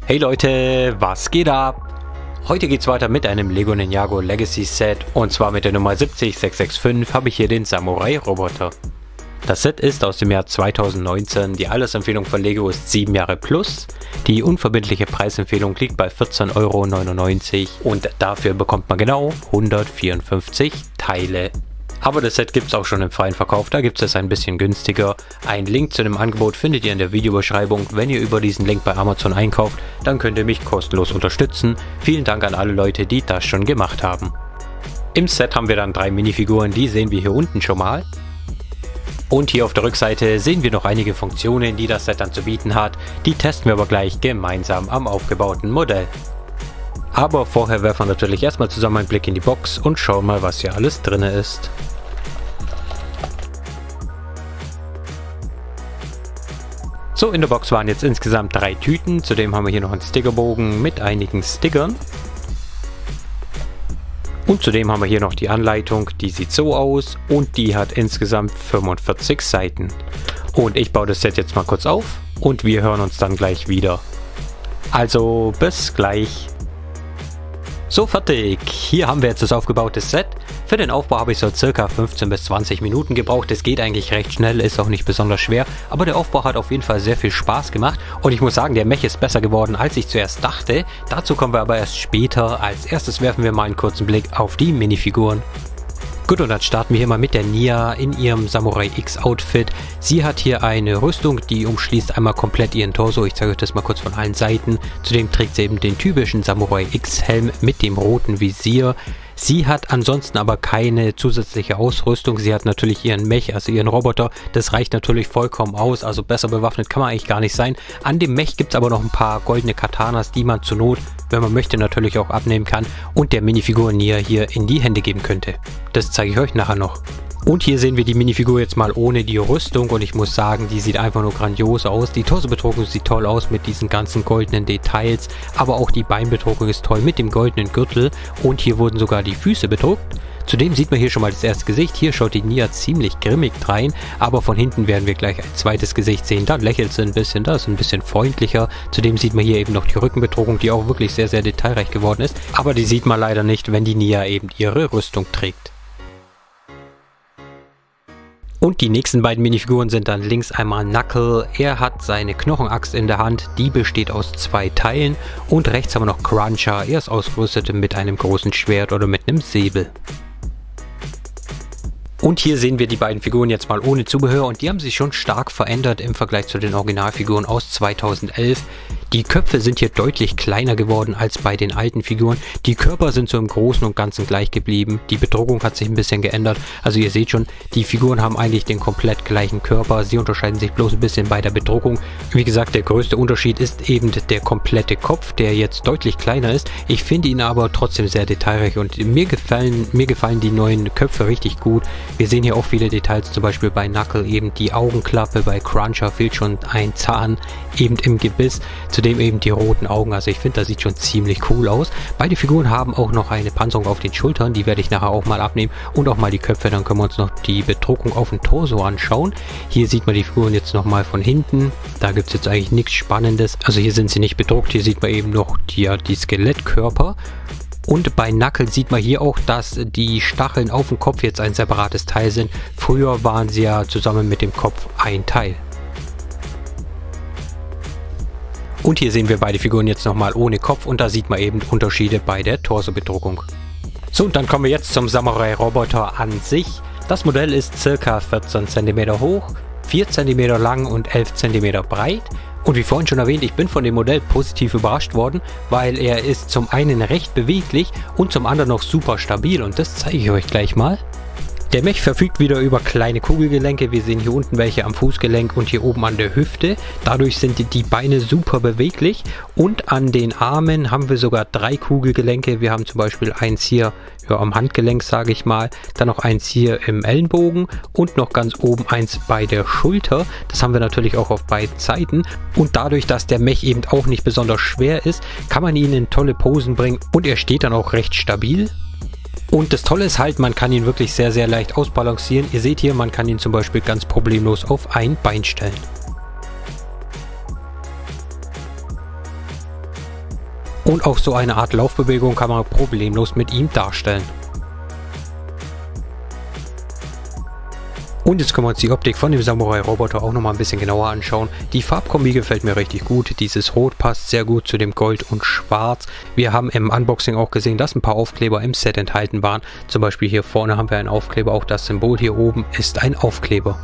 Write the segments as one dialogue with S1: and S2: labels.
S1: Hey Leute, was geht ab? Heute geht's weiter mit einem Lego Ninjago Legacy Set und zwar mit der Nummer 70665 habe ich hier den Samurai Roboter. Das Set ist aus dem Jahr 2019, die Altersempfehlung von Lego ist 7 Jahre plus, die unverbindliche Preisempfehlung liegt bei 14,99 € und dafür bekommt man genau 154 Teile. Aber das Set gibt es auch schon im freien Verkauf, da gibt es ein bisschen günstiger. Einen Link zu dem Angebot findet ihr in der Videobeschreibung. Wenn ihr über diesen Link bei Amazon einkauft, dann könnt ihr mich kostenlos unterstützen. Vielen Dank an alle Leute, die das schon gemacht haben. Im Set haben wir dann 3 Minifiguren, die sehen wir hier unten schon mal. Und hier auf der Rückseite sehen wir noch einige Funktionen, die das Set dann zu bieten hat. Die testen wir aber gleich gemeinsam am aufgebauten Modell. Aber vorher werfen wir natürlich erstmal zusammen einen Blick in die Box und schauen mal, was hier alles drin ist. So, in der Box waren jetzt insgesamt 3 Tüten, zudem haben wir hier noch einen Stickerbogen mit einigen Stickern. Und zudem haben wir hier noch die Anleitung, die sieht so aus und die hat insgesamt 45 Seiten. Und ich baue das Set jetzt mal kurz auf und wir hören uns dann gleich wieder. Also bis gleich. So, fertig. Hier haben wir jetzt das aufgebaute Set. Für den Aufbau habe ich so circa 15 bis 20 Minuten gebraucht. Es geht eigentlich recht schnell, ist auch nicht besonders schwer. Aber der Aufbau hat auf jeden Fall sehr viel Spaß gemacht. Und ich muss sagen, der Mech ist besser geworden, als ich zuerst dachte. Dazu kommen wir aber erst später. Als erstes werfen wir mal einen kurzen Blick auf die Minifiguren. Gut, und dann starten wir hier mal mit der Nia in ihrem Samurai X Outfit. Sie hat hier eine Rüstung, die umschließt einmal komplett ihren Torso. Ich zeige euch das mal kurz von allen Seiten. Zudem trägt sie eben den typischen Samurai X Helm mit dem roten Visier. Sie hat ansonsten aber keine zusätzliche Ausrüstung. Sie hat natürlich ihren Mech, also ihren Roboter. Das reicht natürlich vollkommen aus. Also besser bewaffnet kann man eigentlich gar nicht sein. An dem Mech gibt es aber noch ein paar goldene Katanas, die man zur Not, wenn man möchte, natürlich auch abnehmen kann. Und der Minifigur Nia hier in die Hände geben könnte. Das zeige ich euch nachher noch. Und hier sehen wir die Minifigur jetzt mal ohne die Rüstung und ich muss sagen, die sieht einfach nur grandios aus. Die Torsobedruckung sieht toll aus mit diesen ganzen goldenen Details, aber auch die Beinbedruckung ist toll mit dem goldenen Gürtel und hier wurden sogar die Füße bedruckt. Zudem sieht man hier schon mal das erste Gesicht. Hier schaut die Nia ziemlich grimmig rein, aber von hinten werden wir gleich ein zweites Gesicht sehen. Da lächelt sie ein bisschen, da ist ein bisschen freundlicher. Zudem sieht man hier eben noch die Rückenbedruckung, die auch wirklich sehr, sehr detailreich geworden ist. Aber die sieht man leider nicht, wenn die Nia eben ihre Rüstung trägt. Und die nächsten beiden Minifiguren sind dann links einmal Knuckle. Er hat seine Knochenaxt in der Hand, die besteht aus 2 Teilen. Und rechts haben wir noch Cruncher, er ist ausgerüstet mit einem großen Schwert oder mit einem Säbel. Und hier sehen wir die beiden Figuren jetzt mal ohne Zubehör und die haben sich schon stark verändert im Vergleich zu den Originalfiguren aus 2011. Die Köpfe sind hier deutlich kleiner geworden als bei den alten Figuren. Die Körper sind so im Großen und Ganzen gleich geblieben. Die Bedruckung hat sich ein bisschen geändert. Also ihr seht schon, die Figuren haben eigentlich den komplett gleichen Körper. Sie unterscheiden sich bloß ein bisschen bei der Bedruckung. Wie gesagt, der größte Unterschied ist eben der komplette Kopf, der jetzt deutlich kleiner ist. Ich finde ihn aber trotzdem sehr detailreich und mir gefallen die neuen Köpfe richtig gut. Wir sehen hier auch viele Details, zum Beispiel bei Knuckle eben die Augenklappe, bei Cruncher fehlt schon ein Zahn eben im Gebiss. Zudem eben die roten Augen, also ich finde, das sieht schon ziemlich cool aus. Beide Figuren haben auch noch eine Panzerung auf den Schultern, die werde ich nachher auch mal abnehmen und auch mal die Köpfe, dann können wir uns noch die Bedruckung auf dem Torso anschauen. Hier sieht man die Figuren jetzt nochmal von hinten, da gibt es jetzt eigentlich nichts Spannendes, also hier sind sie nicht bedruckt, hier sieht man eben noch die Skelettkörper. Und bei Knuckle sieht man hier auch, dass die Stacheln auf dem Kopf jetzt ein separates Teil sind. Früher waren sie ja zusammen mit dem Kopf ein Teil. Und hier sehen wir beide Figuren jetzt nochmal ohne Kopf und da sieht man eben Unterschiede bei der Torsobedruckung. So, und dann kommen wir jetzt zum Samurai Roboter an sich. Das Modell ist ca. 14 cm hoch, 4 cm lang und 11 cm breit. Und wie vorhin schon erwähnt, ich bin von dem Modell positiv überrascht worden, weil er ist zum einen recht beweglich und zum anderen noch super stabil und das zeige ich euch gleich mal. Der Mech verfügt wieder über kleine Kugelgelenke, wir sehen hier unten welche am Fußgelenk und hier oben an der Hüfte. Dadurch sind die Beine super beweglich und an den Armen haben wir sogar 3 Kugelgelenke. Wir haben zum Beispiel eins hier am Handgelenk, sage ich mal, dann noch eins hier im Ellenbogen und noch ganz oben eins bei der Schulter. Das haben wir natürlich auch auf beiden Seiten und dadurch, dass der Mech eben auch nicht besonders schwer ist, kann man ihn in tolle Posen bringen und er steht dann auch recht stabil. Und das Tolle ist halt, man kann ihn wirklich sehr, sehr leicht ausbalancieren. Ihr seht hier, man kann ihn zum Beispiel ganz problemlos auf ein Bein stellen. Und auch so eine Art Laufbewegung kann man problemlos mit ihm darstellen. Und jetzt können wir uns die Optik von dem Samurai-Roboter auch nochmal ein bisschen genauer anschauen. Die Farbkombi gefällt mir richtig gut. Dieses Rot passt sehr gut zu dem Gold und Schwarz. Wir haben im Unboxing auch gesehen, dass ein paar Aufkleber im Set enthalten waren. Zum Beispiel hier vorne haben wir einen Aufkleber. Auch das Symbol hier oben ist ein Aufkleber.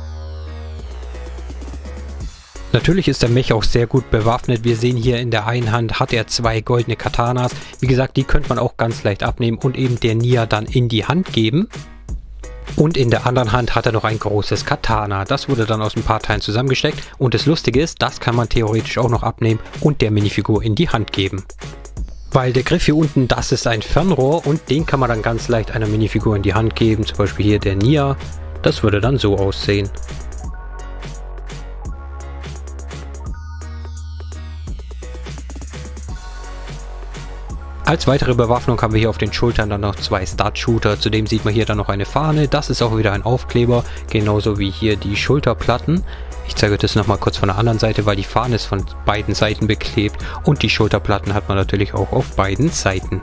S1: Natürlich ist der Mech auch sehr gut bewaffnet. Wir sehen hier in der einen Hand hat er 2 goldene Katanas. Wie gesagt, die könnte man auch ganz leicht abnehmen und eben der Nia dann in die Hand geben. Und in der anderen Hand hat er noch ein großes Katana. Das wurde dann aus ein paar Teilen zusammengesteckt. Und das Lustige ist, das kann man theoretisch auch noch abnehmen und der Minifigur in die Hand geben. Weil der Griff hier unten, das ist ein Fernrohr und den kann man dann ganz leicht einer Minifigur in die Hand geben. Zum Beispiel hier der Nia. Das würde dann so aussehen. Als weitere Bewaffnung haben wir hier auf den Schultern dann noch 2 Stud-Shooter. Zudem sieht man hier dann noch eine Fahne. Das ist auch wieder ein Aufkleber, genauso wie hier die Schulterplatten. Ich zeige euch das nochmal kurz von der anderen Seite, weil die Fahne ist von beiden Seiten beklebt und die Schulterplatten hat man natürlich auch auf beiden Seiten.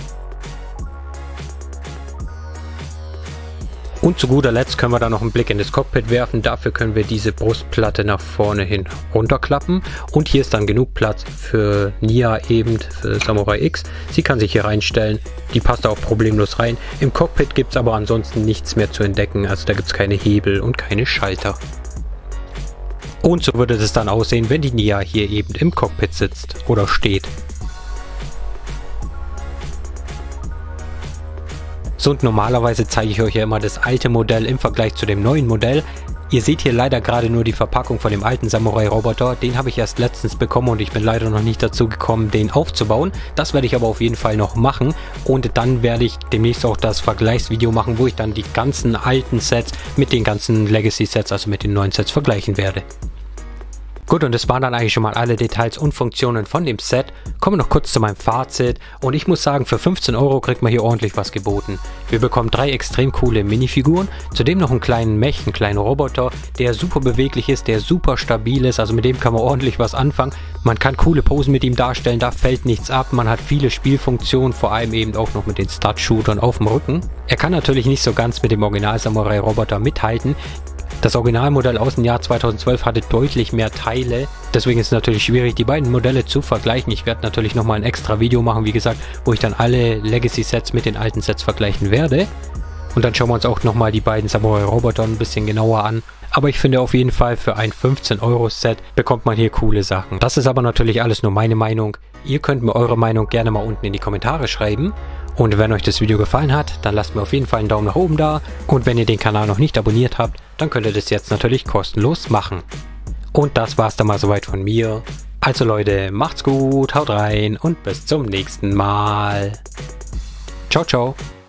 S1: Und zu guter Letzt können wir da noch einen Blick in das Cockpit werfen. Dafür können wir diese Brustplatte nach vorne hin runterklappen. Und hier ist dann genug Platz für Nia eben, für Samurai X. Sie kann sich hier reinstellen. Die passt auch problemlos rein. Im Cockpit gibt es aber ansonsten nichts mehr zu entdecken. Also da gibt es keine Hebel und keine Schalter. Und so würde es dann aussehen, wenn die Nia hier eben im Cockpit sitzt oder steht. So, und normalerweise zeige ich euch ja immer das alte Modell im Vergleich zu dem neuen Modell. Ihr seht hier leider gerade nur die Verpackung von dem alten Samurai-Roboter. Den habe ich erst letztens bekommen und ich bin leider noch nicht dazu gekommen, den aufzubauen. Das werde ich aber auf jeden Fall noch machen. Und dann werde ich demnächst auch das Vergleichsvideo machen, wo ich dann die ganzen alten Sets mit den ganzen Legacy-Sets, also mit den neuen Sets, vergleichen werde. Gut, und das waren dann eigentlich schon mal alle Details und Funktionen von dem Set. Kommen wir noch kurz zu meinem Fazit. Und ich muss sagen, für 15 € kriegt man hier ordentlich was geboten. Wir bekommen 3 extrem coole Minifiguren. Zudem noch einen kleinen Mech, einen kleinen Roboter, der super beweglich ist, der super stabil ist. Also mit dem kann man ordentlich was anfangen. Man kann coole Posen mit ihm darstellen, da fällt nichts ab. Man hat viele Spielfunktionen, vor allem eben auch noch mit den Stud-Shootern auf dem Rücken. Er kann natürlich nicht so ganz mit dem Original-Samurai-Roboter mithalten. Das Originalmodell aus dem Jahr 2012 hatte deutlich mehr Teile, deswegen ist es natürlich schwierig, die beiden Modelle zu vergleichen. Ich werde natürlich nochmal ein extra Video machen, wie gesagt, wo ich dann alle Legacy-Sets mit den alten Sets vergleichen werde. Und dann schauen wir uns auch nochmal die beiden Samurai-Roboter ein bisschen genauer an. Aber ich finde auf jeden Fall, für ein 15-€ Set bekommt man hier coole Sachen. Das ist aber natürlich alles nur meine Meinung. Ihr könnt mir eure Meinung gerne mal unten in die Kommentare schreiben. Und wenn euch das Video gefallen hat, dann lasst mir auf jeden Fall einen Daumen nach oben da. Und wenn ihr den Kanal noch nicht abonniert habt, dann könnt ihr das jetzt natürlich kostenlos machen. Und das war's dann mal soweit von mir. Also Leute, macht's gut, haut rein und bis zum nächsten Mal. Ciao, ciao.